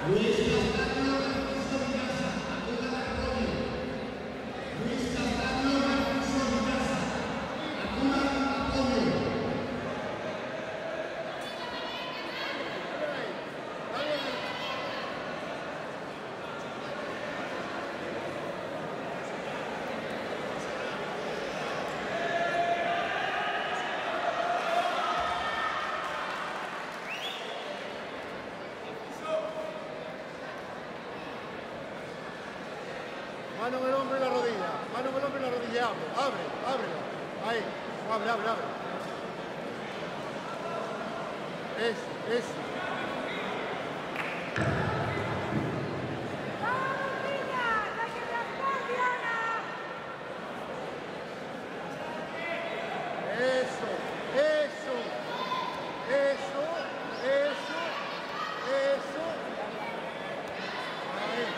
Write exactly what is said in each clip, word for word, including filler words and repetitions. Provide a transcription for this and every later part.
Mano en el hombro y la rodilla. Mano en el hombro y la rodilla. Abre, abre, abre. Ahí. Abre, abre, abre. Eso, eso. Eso, eso. Eso, eso. Eso. Ahí.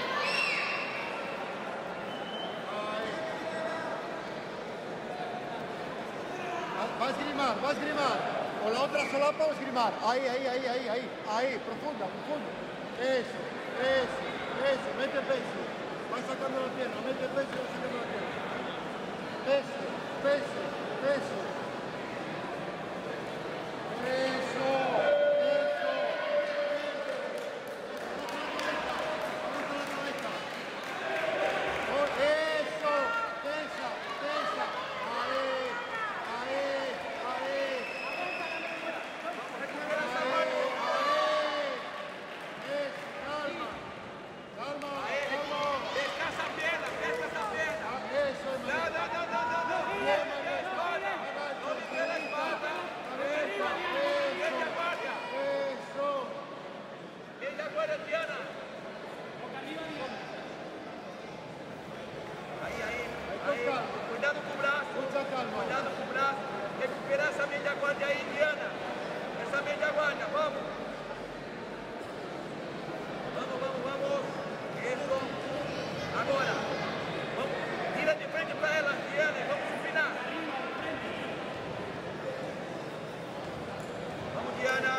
Va a esgrimar, va a esgrimar. Con la otra solapa va a esgrimar. Ahí, ahí, ahí, ahí, ahí. Ahí, profunda, profunda. Eso, eso, eso. Mete peso. Va sacando la pierna. Mete peso y va sacando la pierna. Peso, peso, peso. Eso, eso. Eso, pesa, pesa. Ahí. Cuidado com o braço, cuidado com o braço, recupera essa média guarda aí, Diana, essa média guarda, vamos, vamos, vamos, vamos, isso, agora, vamos, tira de frente para ela, Diana, vamos subinar, vamos, Diana,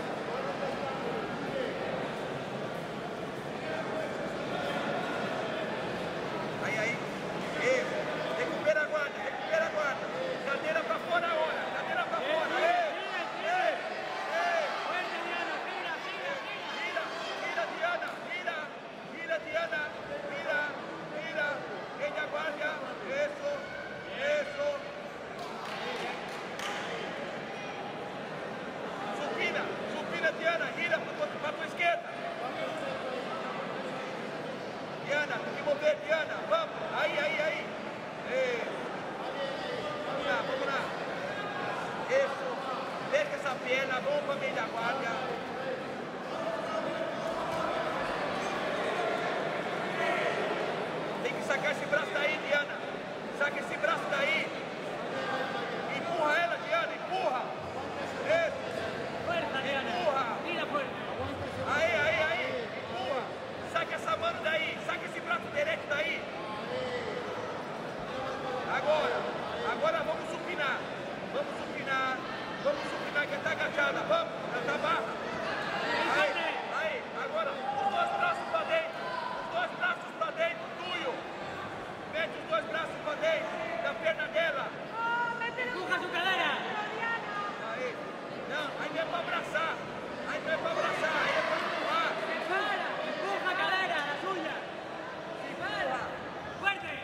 aí, aí, isso. Recupera a guarda, recupera a guarda. Cadeira pra fora agora, cadeira pra fora. Ei, ei, ei. Gira, gira, Diana, gira, gira, Diana, gira, gira. Ella guarda, eso, eso. Supina, supina, Diana, gira pra tua esquerda. Diana, tem que mover, Diana, vamos, aí, aí, aí. Ei. Vamos lá, vamos lá. Isso. Deixa essa perna, vamos para meio da guarda. Tem que sacar esse braço daí, Diana. Saca esse braço daí. Empurra ela, Diana, empurra. Isso. Fuerza, Diana. Empurra. Mira fuerza. Aí, aí, aí. Empurra. Saca essa mano daí. Saca esse braço direito daí. Agora, agora vamos supinar, vamos supinar, vamos supinar que está agachada, vamos, ela barra. Aí, aí, agora os dois braços para dentro, os dois braços para dentro, tuyo. Mete os dois braços para dentro da perna dela. Empuja su cadera. Aí, não, aí não é para abraçar, aí não é para abraçar, aí é para empurrar. Separa, empuja cadera, la suya. Separa, fuerte.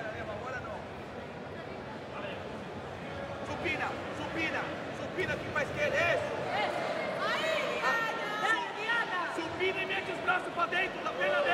Supina, supina, supina aqui para a esquerda, isso. Aí, Diana. Dale, Diana. Supina e mete os braços para dentro da perna dela.